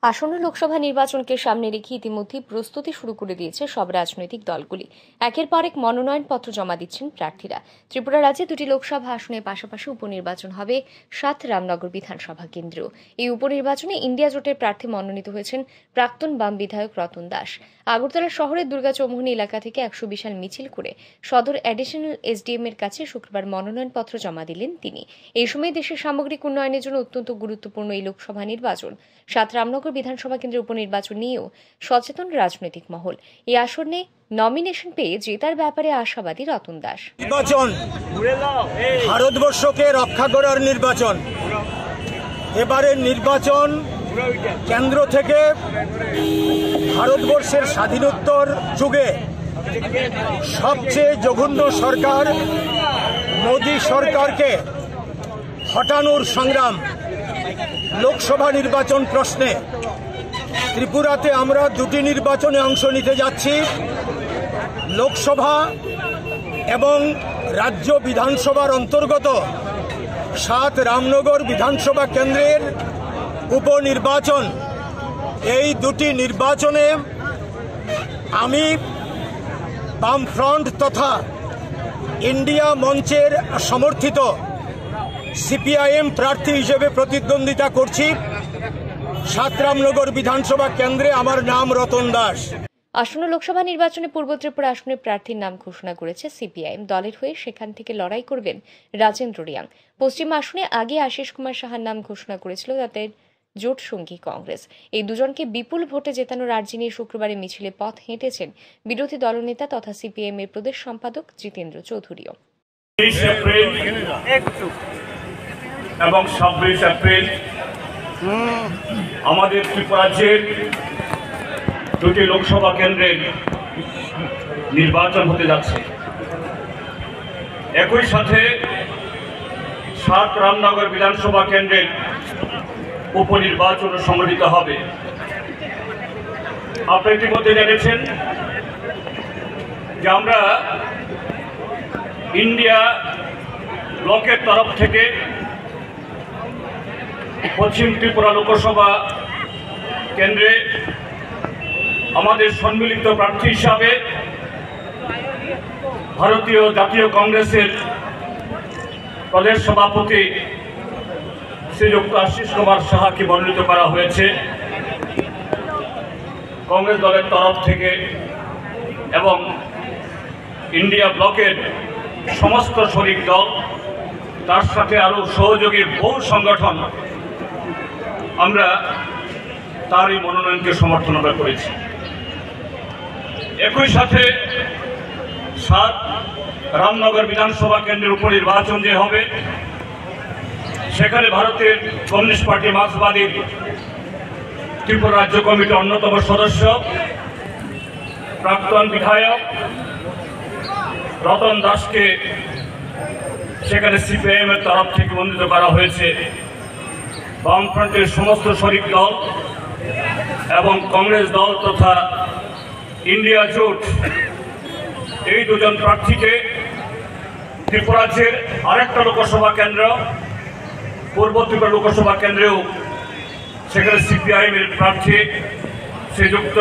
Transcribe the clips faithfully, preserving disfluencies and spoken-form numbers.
আসন্ন লোকসভা নির্বাচনকে সামনে রেখে ইতিমধ্যেই প্রস্তুতি শুরু করে দিয়েছে সব রাজনৈতিক দলগুলি। একের পর এক মনোনয়নপত্র জমা দিচ্ছেন প্রার্থীরা। ত্রিপুরা রাজ্যে দুটি লোকসভা আসনের পাশাপাশি উপনির্বাচন হবে সাত রামনগর বিধানসভা কেন্দ্রেও। এই উপনির্বাচনে ইন্ডিয়া জোটের প্রার্থী মনোনীত হয়েছেন প্রাক্তন বাম বিধায়ক রতন দাস। আগরতলা শহরের দুর্গাচৌমুহনী এলাকা থেকে একশো বিশাল মিছিল করে সদর অ্যাডিশনাল এসডিএম এর কাছে শুক্রবার মনোনয়নপত্র জমা দিলেন তিনি। এই সময় দেশের সামগ্রিক উন্নয়নের জন্য অত্যন্ত গুরুত্বপূর্ণ এই লোকসভা নির্বাচন। সাত রামনগর বিধানসভা কেন্দ্রের উপনির্বাচন নিয়েও সচেতন রাজনৈতিক মহল। এই আসনে নমিনেশন পেয়ে জেতার ব্যাপারে আশাবাদী রতন দাস। নির্বাচন ভারতবর্ষকে রক্ষা করার নির্বাচন। এবারের নির্বাচন কেন্দ্র থেকে ভারতবর্ষের স্বাধীনোত্তর যুগে সবচেয়ে জঘন্য সরকার মোদী সরকারকে হটানোর সংগ্রাম। লোকসভা নির্বাচন প্রশ্নে ত্রিপুরাতে আমরা দুটি নির্বাচনে অংশ নিতে যাচ্ছি। লোকসভা এবং রাজ্য বিধানসভার অন্তর্গত সাত রামনগর বিধানসভা কেন্দ্রের উপনির্বাচন। এই দুটি নির্বাচনে আমি বামফ্রন্ট তথা ইন্ডিয়া মঞ্চের সমর্থিত সিপিআইএম প্রার্থী হিসেবে প্রতিদ্বন্দ্বিতা করছি। সাত রামনগর বিধানসভা কেন্দ্রে আমার নাম রতন দাস। আসন্ন লোকসভা নির্বাচনে পূর্ব ত্রিপুরা আসনের প্রার্থীর নাম ঘোষণা করেছে সিপিআইএম। দলের হয়ে সেখান থেকে লড়াই করবেন রাজেন্দ্র রিয়াং। পশ্চিম আসনে আগে আশিস কুমার সাহার নাম ঘোষণা করেছিল তাদের জোট সঙ্গী কংগ্রেস। এই দুজনকে বিপুল ভোটে জেতানোর আর্জি নিয়ে শুক্রবারে মিছিলে পথ হেঁটেছেন বিরোধী দলনেতা তথা সিপিআইএম এর প্রদেশ সম্পাদক জিতেন্দ্র চৌধুরীও। এবং ছাব্বিশ এপ্রিল আমাদের ত্রিপুরা রাজ্যের দুটি লোকসভা কেন্দ্রের নির্বাচন হতে যাচ্ছে। একই সাথে সাত রামনগর বিধানসভা কেন্দ্রের উপনির্বাচন সংগঠিত হবে। আপনি ইতিমধ্যে জেনেছেন যে আমরা ইন্ডিয়া ব্লকের তরফ থেকে পশ্চিম ত্রিপুরা লোকসভা কেন্দ্রে আমাদের সম্মিলিত প্রার্থী হিসাবে ভারতীয় জাতীয় কংগ্রেসের প্রদেশ সভাপতি শ্রীযুক্ত আশিস কুমার সাহাকে মনোনীত করা হয়েছে কংগ্রেস দলের তরফ থেকে। এবং ইন্ডিয়া ব্লকের সমস্ত শরিক দল, তার সাথে আরও সহযোগী বহু সংগঠন আমরা তারই মনোনয়নকে সমর্থন করেছি। একই সাথে সাত রামনগর বিধানসভা কেন্দ্রের উপনির্বাচন যে হবে সেখানে ভারতের কমিউনিস্ট পার্টি মার্ক্সবাদী ত্রিপুরা রাজ্য কমিটির অন্যতম সদস্য প্রাক্তন বিধায়ক রতন দাসকে সেখানে সিপিআইএম এর তরফ থেকে মনোনীত করা হয়েছে। বামফ্রন্টের সমস্ত শরিক দল এবং কংগ্রেস দল তথা ইন্ডিয়া জোট এই দুজন প্রার্থীকে ত্রিপুরা রাজ্যের আরেকটা লোকসভা কেন্দ্র পূর্ব ত্রিপুরা লোকসভা কেন্দ্রেও সেখানে সিপিআইএম এর প্রার্থী শ্রীযুক্ত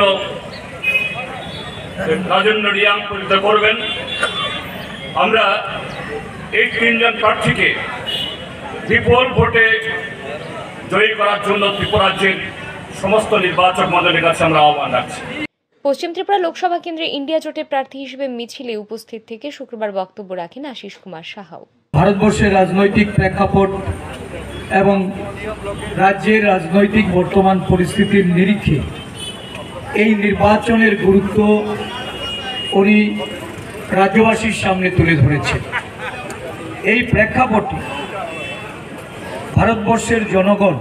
রাজেন্দ্র রিয়াং প্রতিদ্বন্দ্বিতা করবেন। আমরা এই তিনজন প্রার্থীকে বিপুল ভোটে জয়ী করার জন্য ত্রিপুরা রাজ্যের সমস্ত নির্বাচক মণ্ডলীর কাছে আমরা আহ্বান রাখছি। পশ্চিম ত্রিপুরা লোকসভা কেন্দ্রে ইন্ডিয়া জোটের প্রার্থী হিসেবে মিছিলে উপস্থিত থেকে শুক্রবার বক্তব্য রাখেন আশিস কুমার সাহাও। ভারতবর্ষের রাজনৈতিক প্রেক্ষাপট এবং রাজ্যের রাজনৈতিক বর্তমান পরিস্থিতির নিরিখে এই নির্বাচনের গুরুত্ব উনি রাজ্যবাসীর সামনে তুলে ধরেছেন। এই প্রেক্ষাপটে ভারতবর্ষের জনগণ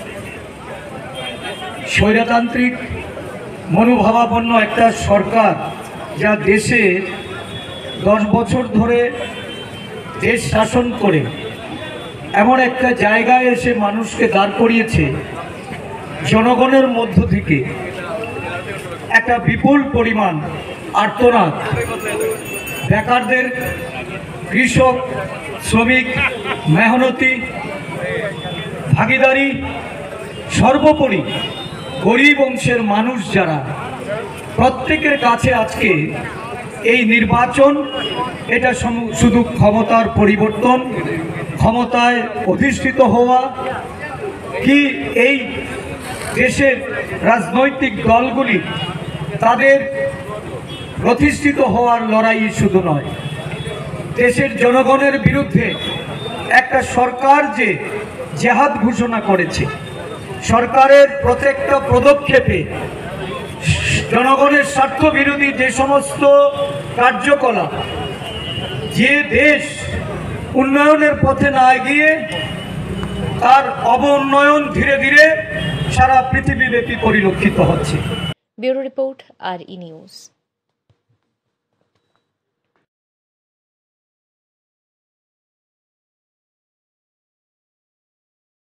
স্বৈরতান্ত্রিক মনোভাবাপন্ন একটা সরকার যা দেশে দশ বছর ধরে দেশ শাসন করে এমন একটা জায়গায় এসে মানুষকে দাঁড় করিয়েছে, জনগণের মধ্য থেকে একটা বিপুল পরিমাণ আর্তনাদ, বেকারদের, কৃষক, শ্রমিক, মেহনতি ভাগিদারি, সর্বোপরি গরিব অংশের মানুষ যারা, প্রত্যেকের কাছে আজকে এই নির্বাচন এটা শুধু ক্ষমতার পরিবর্তন, ক্ষমতায় অধিষ্ঠিত হওয়া, কি এই দেশের রাজনৈতিক দলগুলি তাদের প্রতিষ্ঠিত হওয়ার লড়াই শুধু নয়, দেশের জনগণের বিরুদ্ধে একটা সরকার যে জেহাদ ঘোষণা করেছে, সরকারের প্রত্যেকটা পদক্ষেপে জনগণের স্বার্থ বিরোধী যে সমস্ত কার্যকলাপ, যে দেশ উন্নয়নের পথে না এগিয়ে তার অবউন্নয়ন ধীরে ধীরে সারা পৃথিবীব্যাপী পরিলক্ষিত হচ্ছে। Bureau report R E news.